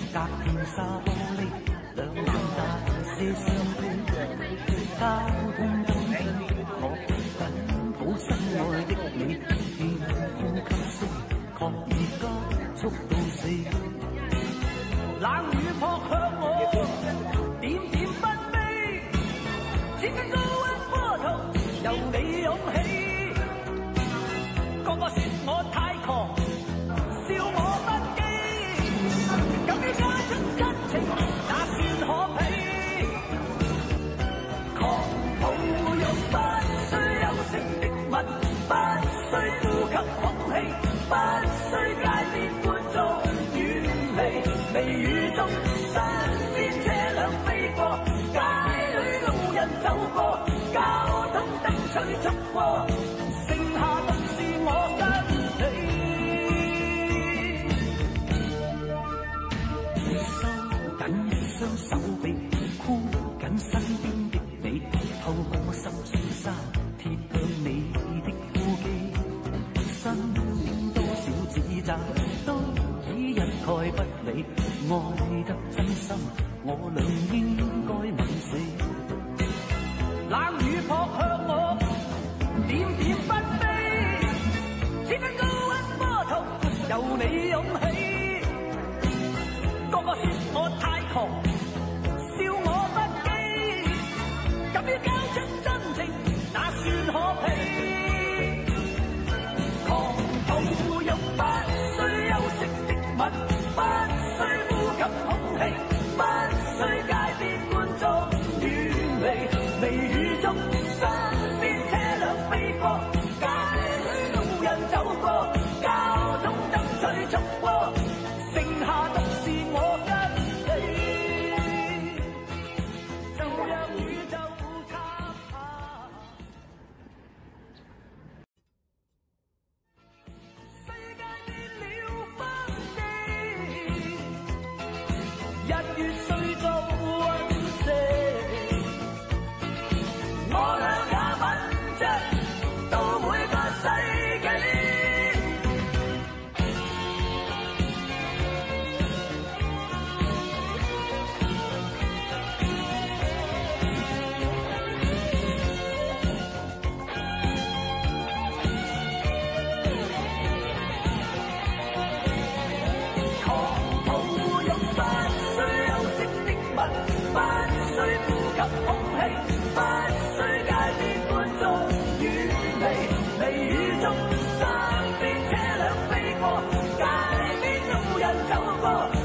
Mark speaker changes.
Speaker 1: 隔片沙玻璃，兩眼帶些傷悲。交通燈確緊抱心愛的你，呼吸聲確已加速到死。冷雨撲向我，點點不悲，千斤高溫波濤由你湧起。個個說我太狂，笑我不羈，敢於交出真情，那算可悲。狂抱擁不需休息的吻，不需呼吸空氣，不需街邊觀眾遠離，微雨中身邊車輛飛過，街裏路人走過，交通燈催促過，剩下獨是我跟你。收緊一雙手臂，箍緊身邊的你，透過心酸沙貼向你的呼機，身邊多少指責都已一概不理，愛得真心，我倆應該吻死。冷雨撲向我，點點不悲，千斤高溫波濤由你湧起。個個說我太狂，笑我不羈，敢於交出真情，那算可悲。狂抱擁不需休息的吻，不需呼吸空氣，不需街邊觀眾遠離，微雨中身邊車輛飛過，街裏路人走過，交通燈催促過，剩下獨是我跟你，就讓宇宙塌下。世界變了風景，日月碎做隕石，我倆也吻着到每個世紀。狂抱擁不需休息的吻，不需呼吸空氣，不需街邊觀眾遠離，微雨中身邊車輛飛過，街邊路人走過。